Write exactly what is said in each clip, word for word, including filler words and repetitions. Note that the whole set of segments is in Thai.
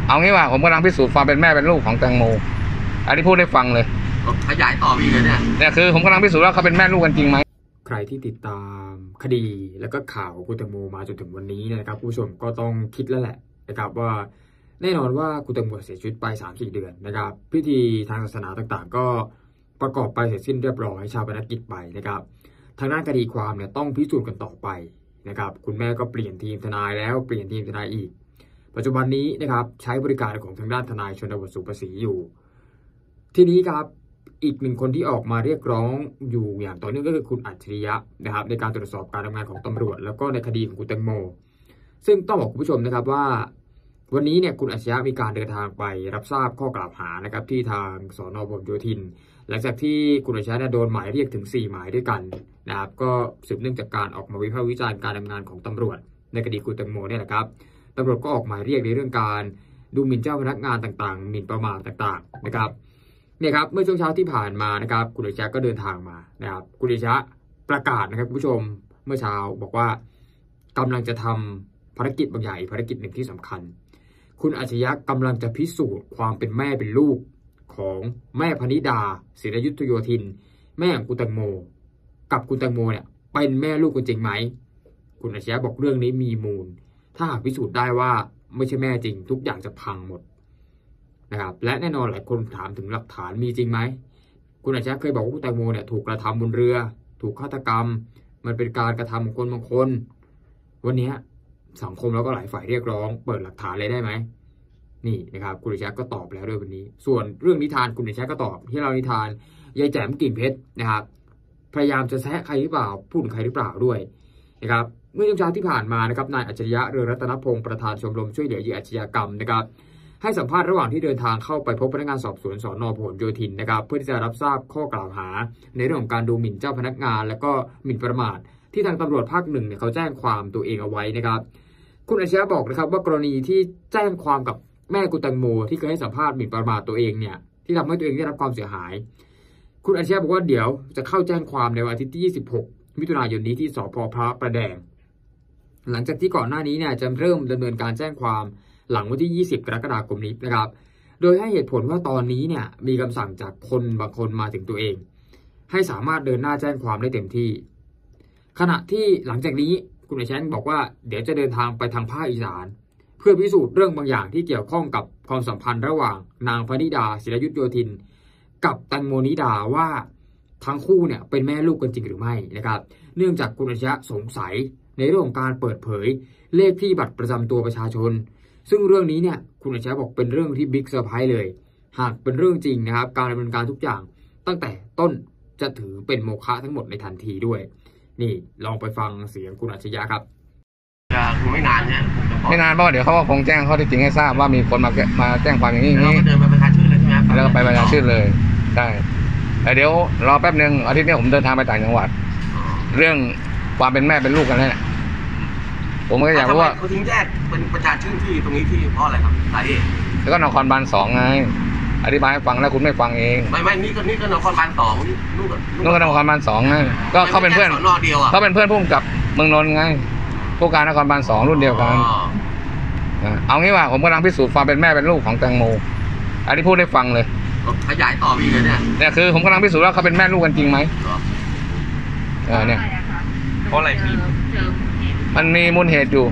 เอางี้ว่าผมกำลังพิสูจน์ความเป็นแม่เป็นลูกของแตงโมอันนี้พูดได้ฟังเลยขยายต่ออีกเลยเนี่ยเนี่ยคือผมกำลังพิสูจน์ว่าเขาเป็นแม่ลูกกันจริงไหมใครที่ติดตามคดีแล้วก็ข่าวคุณแตงโมมาจนถึงวันนี้นะครับผู้ชมก็ต้องคิดแล้วแหละนะครับว่าแน่นอนว่าคุณแตงโมเสียชีวิตไป สามถึงสี่ เดือนนะครับพิธีทางศาสนาต่างๆก็ประกอบไปเสร็จสิ้นเรียบร้อยชาปนกิจไปนะครับทางด้านคดีความเนี่ยต้องพิสูจน์กันต่อไปนะครับคุณแม่ก็เปลี่ยนทีมทนายแล้วเปลี่ยนทีมทนายอีกปัจจุบันนี้นะครับใช้บริการของทางด้านทนายชนบทสุภศรีอยู่ทีนี้ครับอีกหนึ่งคนที่ออกมาเรียกร้องอยู่อย่างต่อเนื่องก็คือคุณอัจฉริยะนะครับในการตรวจสอบการทำงานของตำรวจแล้วก็ในคดีของคุณแตงโมซึ่งต้องบอกคุณผู้ชมนะครับว่าวันนี้เนี่ยคุณอัจฉริยะมีการเดินทางไปรับทราบข้อกล่าวหานะครับที่ทางสน.พหลโยธินหลังจากที่คุณอัจฉริยะโดนหมายเรียกถึงสี่หมายด้วยกันนะครับก็สืบเนื่องจากการออกมาวิพากษ์วิจารณ์การทำงานของตำรวจในคดีคุณแตงโมเนี่ยแหละครับตำรวจก็ออกหมายเรียกในเรื่องการดูหมิ่นเจ้าพนักงานต่างๆหมิ่นประมาทต่างๆนะครับเนี่ยครับเมื่อช่วงเช้าที่ผ่านมานะครับคุณอัจฉริยะก็เดินทางมานะครับคุณอัจฉริยะประกาศนะครับคุณผู้ชมเมื่อเช้าบอกว่ากำลังจะทำภารกิจบางอย่างภารกิจหนึ่งที่สำคัญคุณอัจฉริยะกำลังจะพิสูจน์ความเป็นแม่เป็นลูกของแม่พนิดาศิรยุทธโยธินแม่ของคุณแตงโมกับคุณแตงโมเนี่ยเป็นแม่ลูกกันจริงไหมคุณอัจฉริยะบอกเรื่องนี้มีมูลถ้าหากพิสูจน์ได้ว่าไม่ใช่แม่จริงทุกอย่างจะพังหมดนะครับและแน่นอนหลายคนถามถึงหลักฐานมีจริงไหมคุณอัจฉริยะเคยบอกว่าคุณแตงโมเนี่ยถูกกระทำบนเรือถูกฆาตกรรมมันเป็นการกระทำของคนบางคนวันนี้สังคมแล้วก็หลายฝ่ายเรียกร้องเปิดหลักฐานเลยได้ไหมนี่นะครับคุณอัจฉริยะก็ตอบแล้วด้วยวันนี้ส่วนเรื่องนิทานคุณอัจฉริยะก็ตอบที่เรานิทานยายแจ่มกิ่งเพชรนะครับพยายามจะแซะใครหรือเปล่าพูดถึงใครหรือเปล่าด้วยนะครับเมื่อช่วงเช้าที่ผ่านมานะครับนายอัจฉริยะเรืองรัตนพงศ์ประธานชมรมช่วยเหลือเหยื่ออาชญากรรมนะครับให้สัมภาษณ์ระหว่างที่เดินทางเข้าไปพบพนักงานสอบสวนสน.พหลโยธินนะครับเพื่อที่จะรับทราบข้อกล่าวหาในเรื่องของการดูหมิ่นเจ้าพนักงานและก็หมิ่นประมาทที่ทางตำรวจภาคหนึ่งเนี่ยเขาแจ้งความตัวเองเอาไว้นะครับคุณอัจฉริยะบอกนะครับว่ากรณีที่แจ้งความกับแม่คุณแตงโมที่เคยให้สัมภาษณ์หมิ่นประมาทตัวเองเนี่ยที่ทำให้ตัวเองได้รับความเสียหายคุณอัจฉริยะบอกว่าเดี๋ยวจะเข้าแจ้งความในวันอาทิตย์ที่ยี่สิบหกมิถุนายนนี้ที่สภ.พระประแดงหลังจากที่ก่อนหน้านี้เนี่ยจะเริ่มดำเนินการแจ้งความหลังวันที่ยี่สิบกรกฎาคมนี้นะครับโดยให้เหตุผลว่าตอนนี้เนี่ยมีคำสั่งจากคนบางคนมาถึงตัวเองให้สามารถเดินหน้าแจ้งความได้เต็มที่ขณะที่หลังจากนี้คุณอัจฉริยะบอกว่าเดี๋ยวจะเดินทางไปทางภาคอีสานเพื่อพิสูจน์เรื่องบางอย่างที่เกี่ยวข้องกับความสัมพันธ์ระหว่างนางพนิดาศิรยุทธโยธินกับแตงโมนิดาว่าทั้งคู่เนี่ยเป็นแม่ลูกกันจริงหรือไม่นะครับเนื่องจากคุณอัจฉริยะสงสัยในเรื่องของการเปิดเผยเลขที่บัตรประจำตัวประชาชนซึ่งเรื่องนี้เนี่ยคุณอัจฉริยะบอกเป็นเรื่องที่บิ๊กเซอร์ไพรส์เลยหากเป็นเรื่องจริงนะครับการดำเนินการทุกอย่างตั้งแต่ต้นจะถือเป็นโมฆะทั้งหมดในทันทีด้วยนี่ลองไปฟังเสียงคุณอัจฉริยะครับจะไม่นานเนี่ยไม่นานเพราะเดี๋ยวเขาก็คงแจ้งข้อที่จริงให้ทราบว่ามีคนมามาแจ้งความอย่างนี้อย่างนี้แล้วก็เดินไปประชาชื่นเลยใช่ไหมแล้วก็ไปประชาชื่นเลยใช่แต่เดี๋ยวรอแป๊บนึงอาทิตย์นี้ผมเดินทางไปต่างจังหวัดเรื่องความเป็นแม่เป็นลูกกันแล้วเนี่ยผมก็อยากรู้ว่าเขาทิ้งแยกเป็นประชาชื่นที่ตรงนี้ที่เพราะอะไรครับสาเหตุแล้วก็นครบาลสองไงอธิบายให้ฟังแล้วคุณไม่ฟังเองไม่ไม่นี่ก็นี่ก็นครบาลสองนี่นู่นก็นู่นก็นครบาลสองไงก็เขาเป็นเพื่อนเขาเป็นเพื่อนพุ่มกับเมืองนนท์ไงผู้การนครบาลสองรุ่นเดียวกันเอางี้ว่าผมกำลังพิสูจน์ความเป็นแม่เป็นลูกของแตงโมอันนี้พูดได้ฟังเลยขยายต่ออีกเลยเนี่ยเนี่ยคือผมกำลังพิสูจน์ว่าเขาเป็นแม่ลูกกันจริงไหมเออเนี่ยเพราะอะไรมีมันมีมูลเหตุอยู่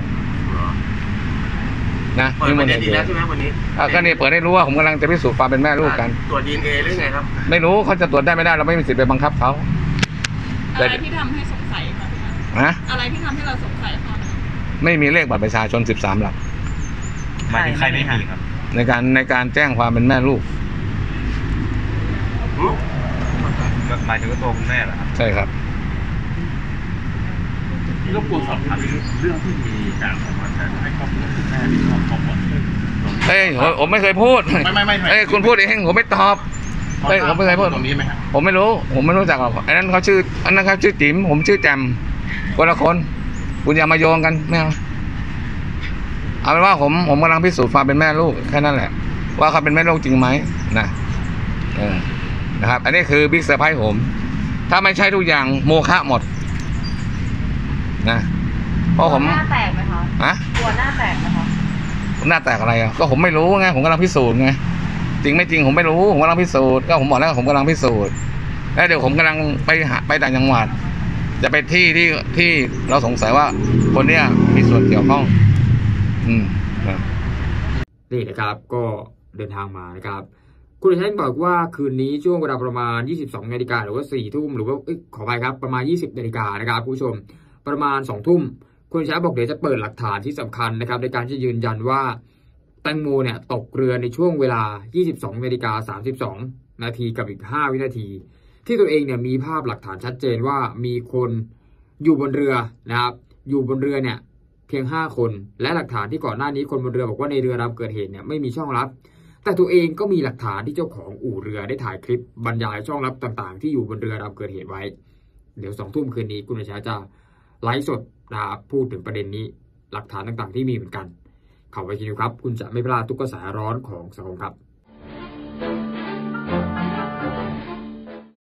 นะมีมูลเหตุแล้วใช่ไหมวันนี้ก็นี่เปิดให้รู้ว่าผมกำลังจะพิสูจน์ความเป็นแม่ลูกกันตรวจ ดี เอ็น เอ หรือไงครับไม่รู้เขาจะตรวจได้ไม่ได้เราไม่มีสิทธิ์ไปบังคับเขาอะไรที่ทำให้สงสัยคะฮะอะไรที่ทำให้เราสงสัยเขาไม่มีเลขบัตรประชาชนสิบสามหลักหมายถึงใครไม่มีครับในการในการแจ้งความเป็นแม่ลูกหมายถึงตัวคุณแม่เหรอครับใช่ครับที่รบกวนสอบถามเรื่องที่มีการออกมาแชร์ให้ข้อมูลคุณแม่ที่ขอขอหมดเฮ้ยผมไม่เคยพูดไม่ไม่ไม่เฮ้ยคุณพูดเองผมไม่ตอบเฮ้ยผมไม่เคยพูดตรงนี้ไหมครับผมไม่รู้ผมไม่รู้จักหรอกอันนั้นเขาชื่ออันนั้นเขาชื่อจิ๋มผมชื่อแจมคนละคนคุณอย่ามาโยงกันไม่เอาเอาเป็นว่าผมผมกำลังพิสูจน์ความเป็นแม่ลูกแค่นั้นแหละว่าเขาเป็นแม่ลูกจริงไหมนะเออนะครับอันนี้คือบิ๊กเซอร์ไพรส์ผมถ้าไม่ใช่ทุกอย่างโมฆะหมดนะเพราะผมหน้าแตกไหมคะฮะตัวหน้าแตกไหมคะหน้าแตกอะไรอ่ะก็ผมไม่รู้ไงผมกำลังพิสูจน์ไงจริงไม่จริงผมไม่รู้ผมกำลังพิสูจน์ก็ผมบอกแล้วผมกำลังพิสูจน์แล้วเดี๋ยวผมกำลังไปหาไปต่างจังหวัดจะไปที่ที่ที่เราสงสัยว่าคนเนี้ยมีส่วนเกี่ยวข้อง อืมครับนี่นะครับก็เดินทางมานะครับคุณชัยบอกว่าคืนนี้ช่วงเวลาประมาณยี่สิบสองนาฬิกาหรือว่าสี่ทุ่มหรือว่าขอไปครับประมาณยี่สิบนาฬิกานะครับผู้ชมประมาณสองทุ่มคุณชัยบอกเดี๋ยวจะเปิดหลักฐานที่สำคัญนะครับในการที่ยืนยันว่าแตงโมเนี่ยตกเรือในช่วงเวลายี่สิบสองนาฬิกาสามสิบสองนาทีกับอีกห้าวินาทีที่ตัวเองเนี่ยมีภาพหลักฐานชัดเจนว่ามีคนอยู่บนเรือนะครับอยู่บนเรือเนี่ยเพียงห้าคนและหลักฐานที่ก่อนหน้านี้คนบนเรือบอกว่าในเรือลำเกิดเหตุเนี่ยไม่มีช่องลับแต่ตัวเองก็มีหลักฐานที่เจ้าของอู่เรือได้ถ่ายคลิปบรรยายช่องลับต่างๆที่อยู่บนเรือลำเกิดเหตุไว้เดี๋ยวสองทุ่มคืนนี้คุณชัยจะไลฟ์สดนะครับพูดถึงประเด็นนี้หลักฐานต่างๆที่มีเหมือนกันเข้าไปคิดดูครับคุณจะไม่พลาดทุกกระแสร้อนของสังคมครับ